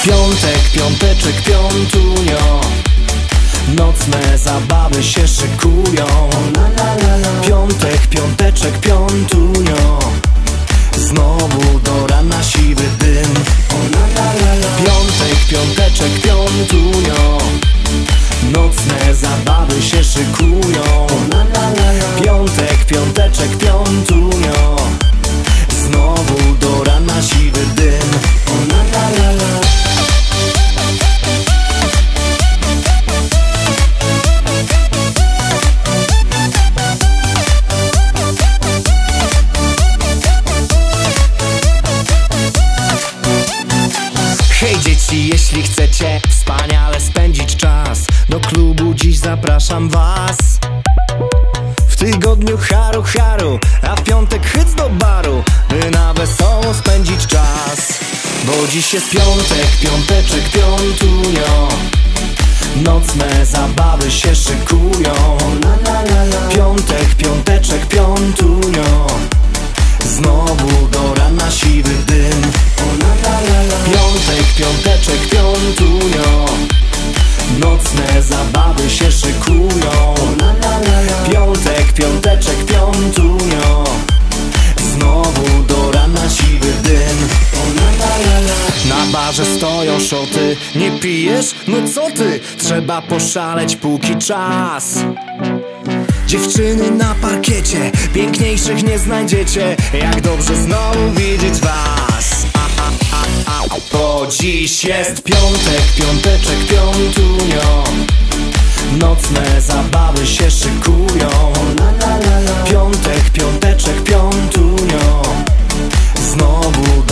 Piątek, piąteczek, piątunio, nocne zabawy się szykują. Piątek, piąteczek, piątunio, znowu do rana siwy dym. Piątek, piąteczek, piątunio, nocne zabawy się szykują. Piątek, piąteczek, piątunio, znowu do rana siwy dym. Hej dzieci, jeśli chcecie wspaniale spędzić czas, do klubu dziś zapraszam was. W tygodniu haru haru, a w piątek hyc do baru, by na wesoło spędzić czas. Bo dziś jest piątek, piąteczek, piątunio, nocne zabawy się szykują. Piątek, piąteczek, piątunio, znowu do rana siwy dym. Piątek, piąteczek, piątunio, nocne zabawy się szykują. Piątek, piąteczek, piątunio, znowu do rana siwy dym. Na barze stoją szoty, nie pijesz? No co ty? Trzeba poszaleć póki czas. Dziewczyny na parkiecie, piękniejszych nie znajdziecie. Jak dobrze znowu widzieć was. Bo dziś jest piątek, piąteczek, piątunio, nocne zabawy się szykują. Piątek, piąteczek, piątunio, znowu